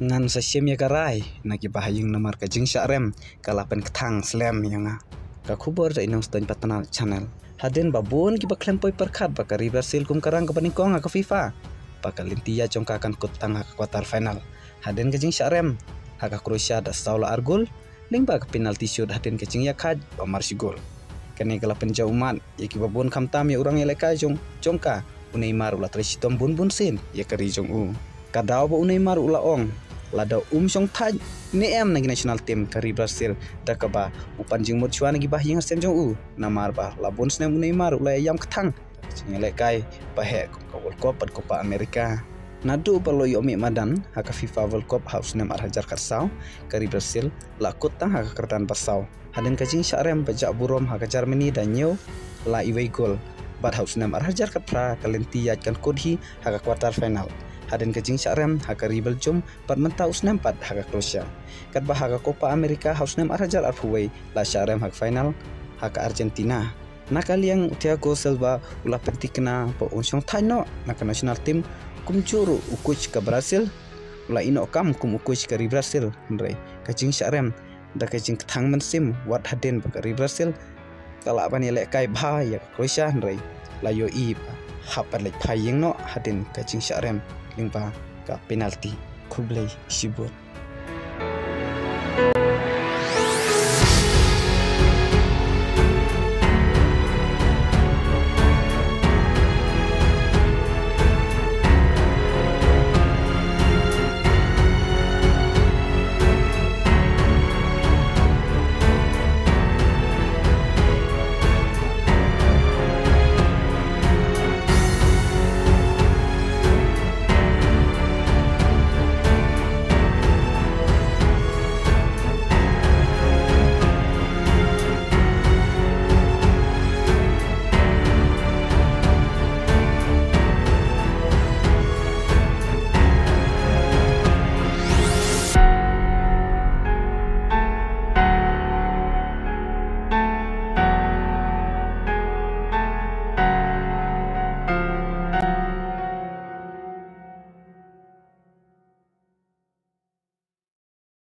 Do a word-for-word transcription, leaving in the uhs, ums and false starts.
ngan sa siem ya karai na ki bahayung namar ka jing syarem kalapen ketang slam yanga ka khubor da inong stain patana channel haden babon ki baklem poi perkhat bakari Brazil kum karang ka panikong ka FIFA bakalintia jongka akan kutang ka quarter final haden ka jing syarem haka Croatia da saula argul ling ba ka penalti shoot haden ka jing yakhad ba marsi gol kani kalapen jauman yaki babon kamtam ya urang eleka jong jongka Neymar ula tresitom bun bun sin ya kari jong u kadau ba Neymar ula ong lada um song thaj ni em nagi national team kari Brazil dakaba upan jing mot chuan gi bah ying sem jong u namar ba labon snem Neymar ula yam kthang chingele kai ba he ko World Cup pat Copa America nadu palo yomi madan haka FIFA World Cup house nem arhajar karsau kari Brazil la kutang haka kerdan basau haden kajing syarem bajak burom haka Germany dan new la iway gol bad house nem arhajar kapra kalentiat kan kodhi haka quarter final haden kajing syarem haka Belgium pat menta usnem pat haka Croatia kat bah haka Copa America house nem arhajar arhuway la syarem haka final haka Argentina nakaliang Thiago Silva ulah pentikna po unsong thaino naka national team kumjuru ukuch ka Brazil ulah ino kam kum ukuch ka Brazil ndre kajing syarem da kajing thang mensim wat haden bakari Brazil kala bani le kai bha ya Croatia ndre la yo i hapat le phaying no haden kajing syarem lingpa ka penalti kublai sibut